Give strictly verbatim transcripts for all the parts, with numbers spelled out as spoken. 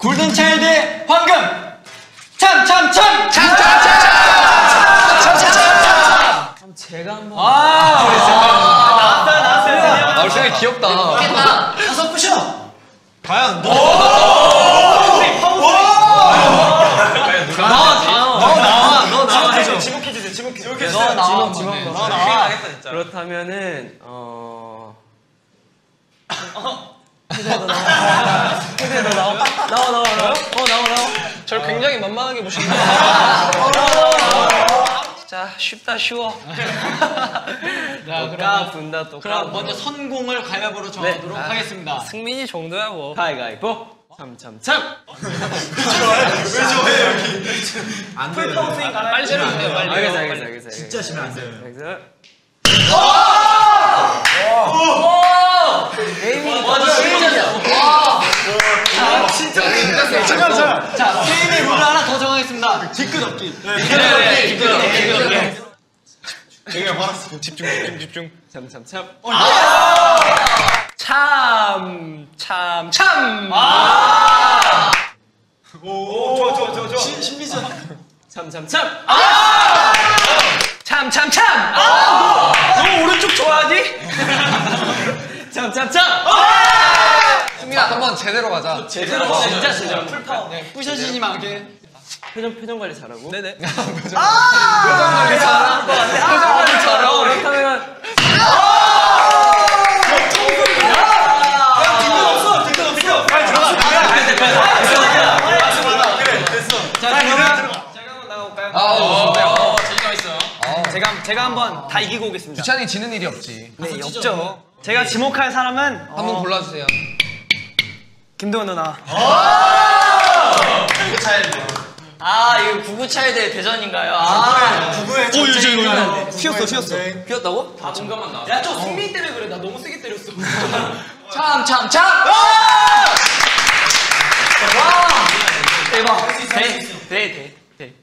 골든차일드의 황금! 참! 참! 참! 참! 참! 참! 참! 참! 참! 제가 한번. 아! 나왔어요, 나왔어요. 아, 우리 생각이 귀엽다. 좋겠다. 가서 부셔! 과연 너. 누가 나와, 너 나와, 너 나와. 지목해주세요, 지목해주세요. 너 나와, 지목, 너 너 나와. 그렇다면은 어. 헤드에 너 나와. 헤드에 너 나와. 나와 나와 나와. 어 나와 나와. 저를 굉장히 만만하게 보시는데. 자 쉽다 쉬워. 자, 또까 분다 또. 그럼 먼저 선공을 가위바위보로 정하도록 네. 하겠습니다. 승민이 정도야 뭐. 가위바위보. 참참참. 왜 좋아해, 여기? 안 돼. 빨리 세면 돼요, 빨리. 알겠어 알겠어 알겠어. 진짜 지면 안 돼요. 알겠어. 진짜 진짜 진짜. 자, 게임의 룰 하나 더 정하겠습니다. 뒤끝없기. 뒤끝없기, 뒤끝없기, 뒤끝없기. 되게 바랐어. 집중, 집중, 집중. 참참참. 참, 참, 참. 아! 오, 좋아, 좋아, 좋아, 좋아. 신비전. 참, 참, 참. 아! 참, 참, 참. 아! 너 오른쪽 좋아하지? 참, 참, 참. 승민아, 한번 제대로 가자. 제대로 봐. 진짜 제대로. 풀파워. 부셔지지 마게. 표정, 표정 관리 잘하고. 네네. 표정 관리 잘하는 거 같아. 표정 관리 잘하고. 그렇다면. 아, 좋네요. 재미가 있어요. 제가 제가 한번 다 이기고 오겠습니다. 규찬이 지는 일이 없지. 네, 없죠. 제가 지목할 사람은 한 분 골라주세요. 김도현 누나. 아, 이거 구구차일드의 대전인가요? 아, 구구의 오, 이거 이거 튀었어, 튀었어. 피었다고? 다 공감만 나. 야, 저 승민 때문에 그래. 나 너무 세게 때렸어. 참, 참, 참! 와! 대박. 돼, 돼, 돼, 돼.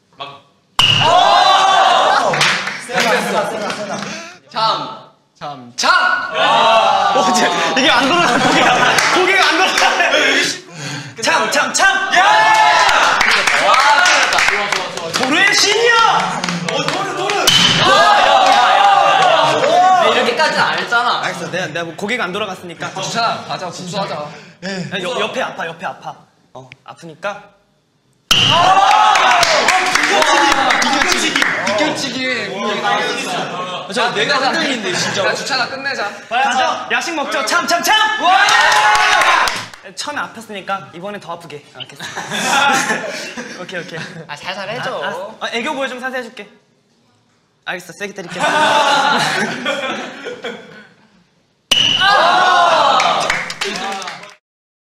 참, 참, 참! 어, 제, 이게 안 돌아가, 고개가. 고개가 안 돌아가. 참, 참, 참! 와, 잘했다. 좋아, 좋아, 좋아. 도르의 신이야! 어, 도르, 도르! 야, 야, 야, 야. 이렇게까지는 안 했잖아. 알겠어, 내가, 내가 뭐 고개가 안 돌아갔으니까. 규찬아, 가자, 국수하자. 야, 여, 옆에 아파, 옆에 아파. 어, 아프니까. 비껴치기. 비껴치기. 자, 내가 흔들린데, 진짜. 야, 규찬아, 끝내자. 가자, 야식 먹죠. 참, 참, 참! 처음에 아팠으니까 이번엔 더 아프게. 알겠어. 오케이, 오케이. 아, 살살 해줘. 아, 아, 애교 보여 좀 사세요 해줄게. 알겠어, 세게 때릴게.